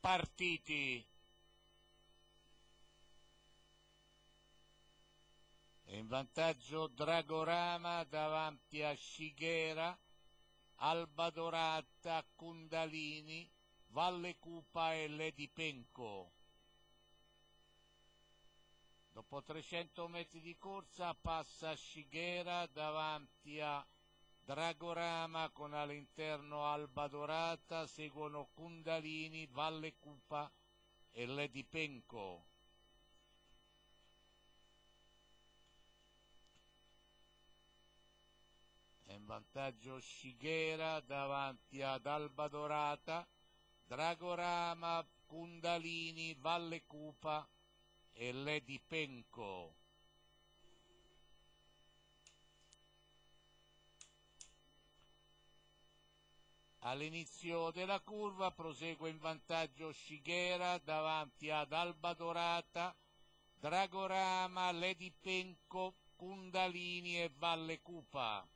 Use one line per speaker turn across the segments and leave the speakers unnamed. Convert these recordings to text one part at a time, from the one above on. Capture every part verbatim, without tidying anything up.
partiti. E in vantaggio Dragorama davanti a Shighera, Alba Dorata, Kundalini, Valle Cupa e Lady Penco. Dopo trecento metri di corsa passa Shighera davanti a Dragorama con all'interno Alba Dorata, seguono Kundalini, Valle Cupa e Lady Penco. È in vantaggio Shighera davanti ad Alba Dorata, Dragorama, Kundalini, Valle Cupa e Lady Penco. All'inizio della curva prosegue in vantaggio Shighera davanti ad Alba Dorata, Dragorama, Lady Penco, Kundalini e Valle Cupa.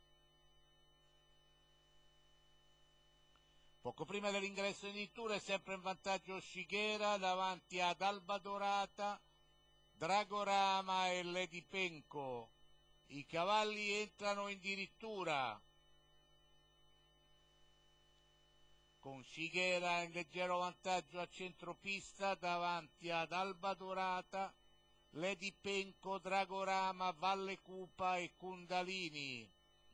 Poco prima dell'ingresso in dirittura è sempre in vantaggio Shighera davanti ad Alba Dorata, Dragorama e Lady Penco. I cavalli entrano in dirittura con Shighera in leggero vantaggio a centropista davanti ad Alba Dorata, Lady Penco, Dragorama, Valle Cupa e Kundalini.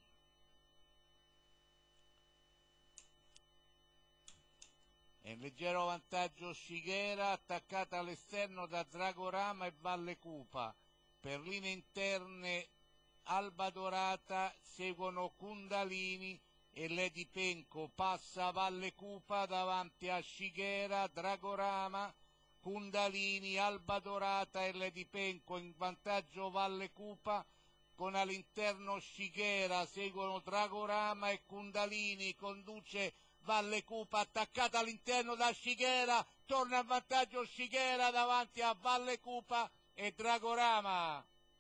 È in leggero vantaggio Shighera, attaccata all'esterno da Dragorama e Valle Cupa. Per linee interne Alba Dorata, seguono Kundalini e Lady Penco. Passa Valle Cupa davanti a Shighera, Dragorama, Kundalini, Alba Dorata e Lady Penco. In vantaggio Valle Cupa con all'interno Shighera, seguono Dragorama e Kundalini, conduce Valle Cupa, attaccata all'interno da Shighera, torna a vantaggio Shighera davanti a Valle Cupa e Dragorama.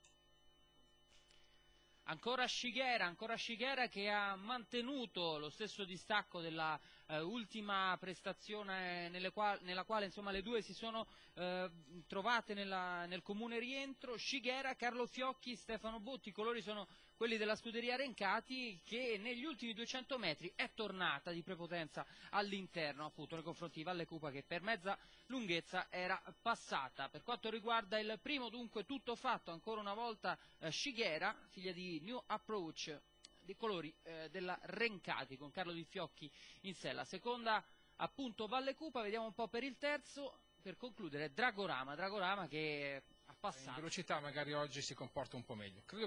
Ancora Shighera, ancora Shighera che ha mantenuto lo stesso distacco della eh, ultima prestazione nelle qual nella quale insomma, le due si sono eh, trovate nella, nel comune rientro. Shighera, Carlo Fiocchi, Stefano Botti, i colori sono quelli della scuderia Rencati, che negli ultimi duecento metri è tornata di prepotenza all'interno, appunto nei confronti di Valle Cupa, che per mezza lunghezza era passata. Per quanto riguarda il primo, dunque, tutto fatto, ancora una volta eh, Shighera, figlia di New Approach, dei colori eh, della Rencati, con Carlo Di Fiocchi in sella. Seconda, appunto, Valle Cupa. Vediamo un po' per il terzo, per concludere Dragorama, Dragorama che ha passato.
In velocità magari oggi si comporta un po' meglio. Credo